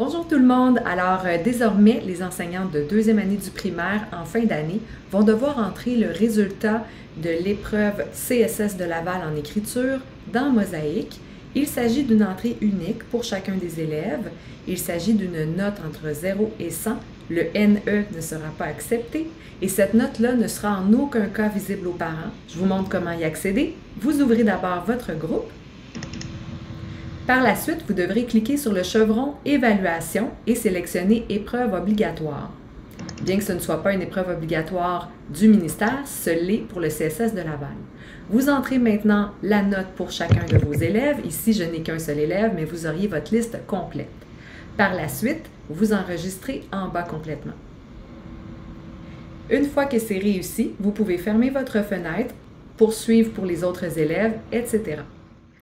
Bonjour tout le monde! Alors désormais, les enseignantes de deuxième année du primaire en fin d'année vont devoir entrer le résultat de l'épreuve CSS de Laval en écriture dans Mosaïque. Il s'agit d'une entrée unique pour chacun des élèves. Il s'agit d'une note entre 0 et 100. Le NE ne sera pas accepté et cette note-là ne sera en aucun cas visible aux parents. Je vous montre comment y accéder. Vous ouvrez d'abord votre groupe. Par la suite, vous devrez cliquer sur le chevron « Évaluation » et sélectionner « Épreuve obligatoire ». Bien que ce ne soit pas une épreuve obligatoire du ministère, ce l'est pour le CSS de Laval. Vous entrez maintenant la note pour chacun de vos élèves. Ici, je n'ai qu'un seul élève, mais vous auriez votre liste complète. Par la suite, vous enregistrez en bas complètement. Une fois que c'est réussi, vous pouvez fermer votre fenêtre, poursuivre pour les autres élèves, etc.